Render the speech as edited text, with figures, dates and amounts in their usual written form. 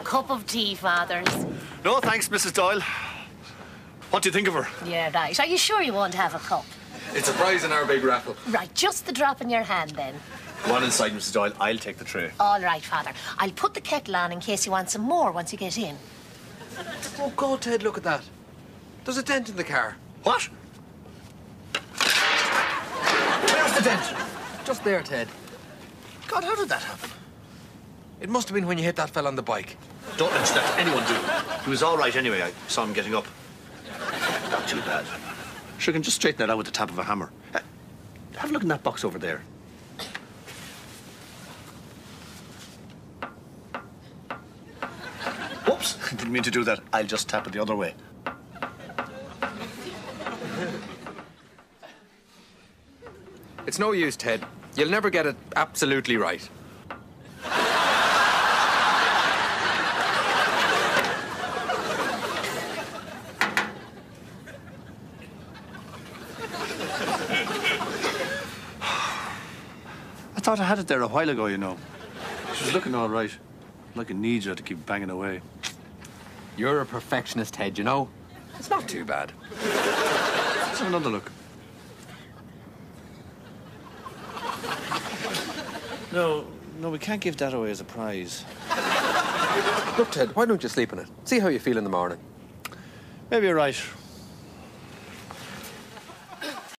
cup of tea, Fathers? No, thanks, Mrs. Doyle. What do you think of her? Yeah, right. Are you sure you won't have a cup? It's a prize in our big raffle. Right, just the drop in your hand, then. Go on inside, Mrs. Doyle. I'll take the tray. All right, Father. I'll put the kettle on in case you want some more once you get in. Oh, God, Ted, look at that. There's a dent in the car. What? Where's the dent? Just there, Ted. God, how did that happen? It must have been when you hit that fella on the bike. Don't mention that to anyone, do. He was all right anyway. I saw him getting up. Not too bad. Sure, can just straighten that out with the tap of a hammer. Have a look in that box over there. Whoops, didn't mean to do that. I'll just tap it the other way. It's no use, Ted. You'll never get it absolutely right. I thought I had it there a while ago, you know. She was looking all right. Like a ninja to keep banging away. You're a perfectionist, Ted, you know. It's not too bad. Let's have another look. No, we can't give that away as a prize. Look, Ted, why don't you sleep in it? See how you feel in the morning. Maybe you're right.